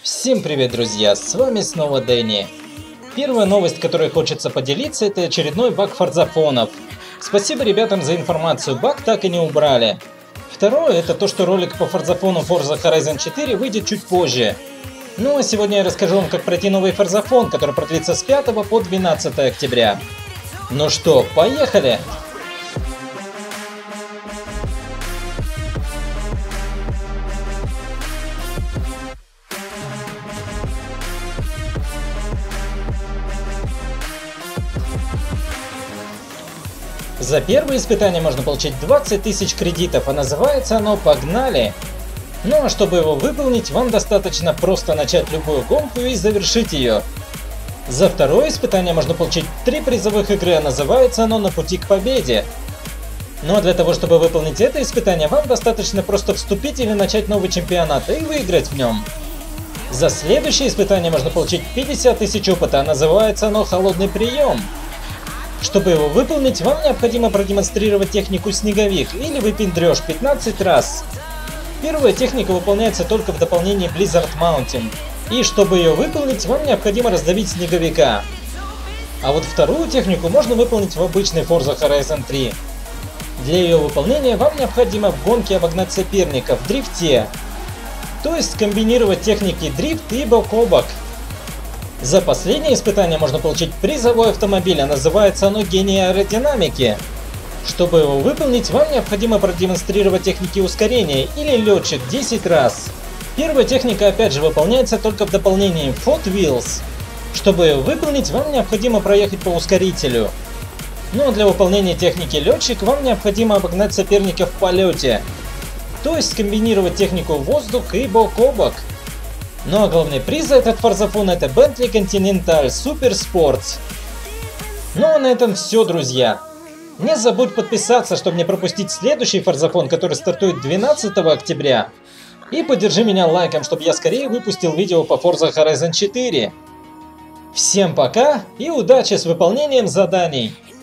Всем привет, друзья! С вами снова Дэнни. Первая новость, которой хочется поделиться, это очередной баг форзафонов. Спасибо ребятам за информацию, баг так и не убрали. Второе, это то, что ролик по форзафону Forza Horizon 4 выйдет чуть позже. Ну а сегодня я расскажу вам, как пройти новый форзафон, который продлится с 5 по 12 октября. Ну что, поехали! За первое испытание можно получить 20 тысяч кредитов, а называется оно «Погнали!». Ну а чтобы его выполнить, вам достаточно просто начать любую гонку и завершить ее. За второе испытание можно получить 3 призовых игры, а называется оно «На пути к победе!». Ну а для того, чтобы выполнить это испытание, вам достаточно просто вступить или начать новый чемпионат и выиграть в нем. За следующее испытание можно получить 50 тысяч опыта, а называется оно «Холодный прием!». Чтобы его выполнить, вам необходимо продемонстрировать технику снеговик или выпендрёж 15 раз. Первая техника выполняется только в дополнении Blizzard Mountain, и чтобы ее выполнить, вам необходимо раздавить снеговика. А вот вторую технику можно выполнить в обычной Forza Horizon 3. Для ее выполнения вам необходимо в гонке обогнать соперника в дрифте, то есть комбинировать техники дрифт и бок о бок. За последнее испытание можно получить призовой автомобиль, а называется оно «Гений аэродинамики». Чтобы его выполнить, вам необходимо продемонстрировать техники ускорения или летчик 10 раз. Первая техника опять же выполняется только в дополнении Hot Wheels. Чтобы ее выполнить, вам необходимо проехать по ускорителю. Ну а для выполнения техники летчик вам необходимо обогнать соперника в полете, то есть комбинировать технику воздух и бок о бок. Ну а главный приз за этот форзафон — это Bentley Continental Super Sports. Ну а на этом все, друзья. Не забудь подписаться, чтобы не пропустить следующий форзафон, который стартует 12 октября. И поддержи меня лайком, чтобы я скорее выпустил видео по Forza Horizon 4. Всем пока и удачи с выполнением заданий!